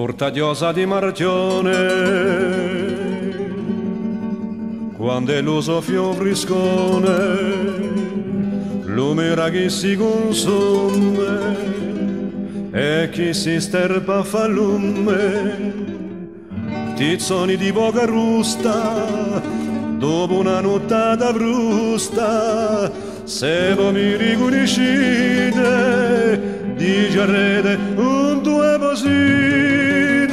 Portadiosa di Marchione, quando è l'uso fiovriscone, l'umera chi si consume e chi si sterpa fa lume, tizzoni di poca rusta, dopo una nottata frusta, se voi mi riconoscete, dice a rete un due posite,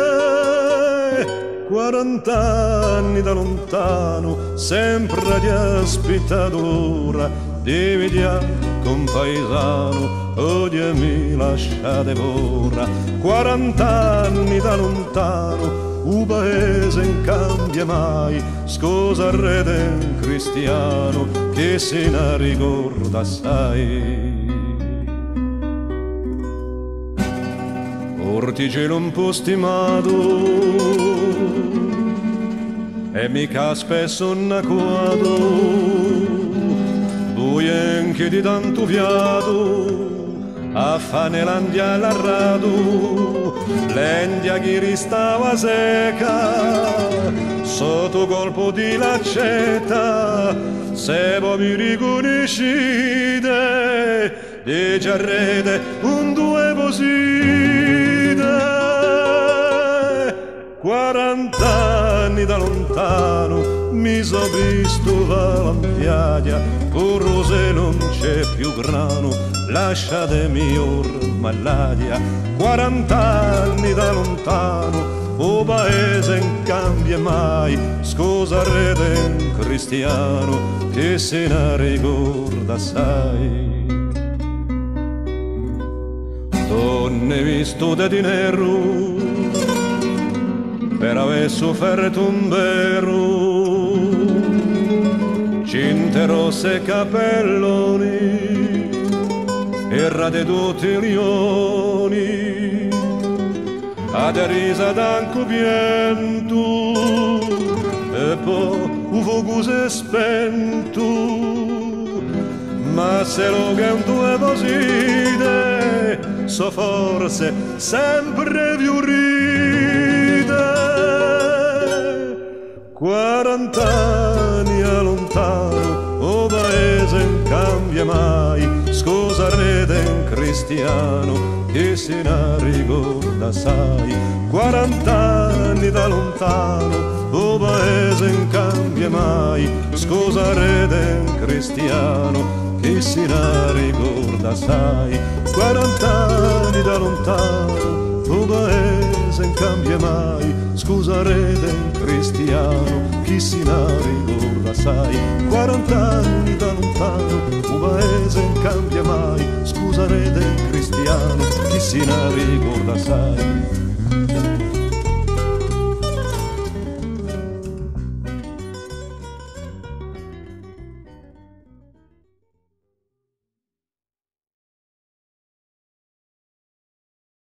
40 anni da lontano, sempre ti aspettato l'ora di vedere con paesano, odiami lasciate ora, 40 anni da lontano, un paese non cambia mai, scusa rete cristiano, che se ne ricorda assai. Ortigelo un po' stimato e mica spesso anacquato, buie anche di tanto fiato, a Fanelandia l'arrado, l'Endia che ristava seca, sotto colpo di laccetta, se voi mi riconoscete, dice a rete un due posite, 40 anni da lontano, mi so visto la lampiaia, un rose non c'è più grano, lasciatemi ormai l'aria, 40 anni da lontano, o paese non cambia mai, scusa rete cristiano, che se ne ricorda assai. Donne vestute di nero, per aver sofferto un vero, cinte rosse e capelloni, errate tutti i leoni, ad risa d'anco pianto, e poi un fuoco si è spento, ma se lo canto è posite, so forse sempre più ride, 40 anni a lontano, o paese non cambia mai, scusa rete cristiano, che se ne ricorda assai, 40 anni da lontano, o paese non cambia mai, scusa rete cristiano, che se ne ricorda assai, 40 anni da lontano, o paese non cambia mai, scusa rete cristiano, chi se ne ricorda assai, 40 anni da lontano, un paese non cambia mai, scusa rete cristiano, chi se ne ricorda assai.